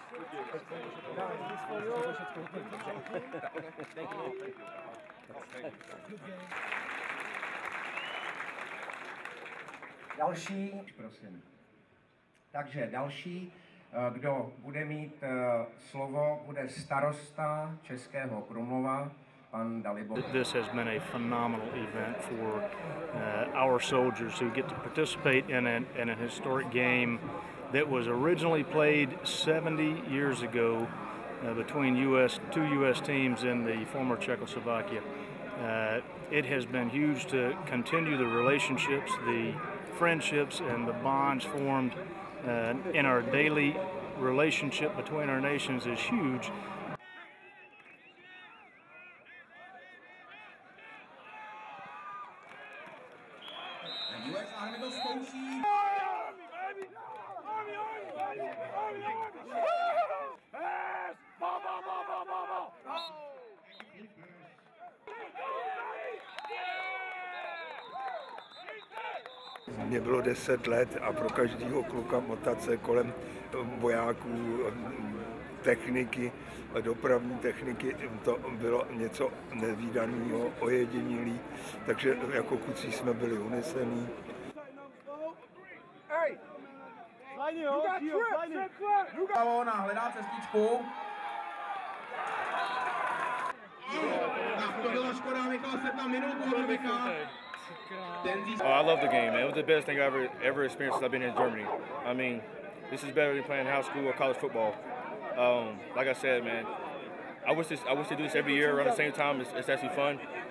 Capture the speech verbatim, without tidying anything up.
Další, prosím. Takže další, kdo bude mít slovo, bude starosta Českého Krumlova, pan Dalibor. This has been a phenomenal event for uh, our soldiers who get to participate in an, in a historic game that was originally played seventy years ago uh, between U S two U S teams in the former Czechoslovakia. Uh, it has been huge to continue the relationships, the friendships and the bonds formed uh, in our daily relationship between our nations is huge. Mně bylo deset let a pro každého kluka motat se kolem vojáků, techniky, dopravní techniky, to bylo něco nevídaného, ojedinělý, takže jako kluci jsme byli unesení. Hledá cestičku. Tak to byla škoda, Michal, se tam minutu od Michal. Oh, I love the game, man. It was the best thing I ever ever experienced since I've been in Germany. I mean, this is better than playing house school or college football. Um, like I said, man, I wish this I wish they do this every year around the same time. It's, it's actually fun.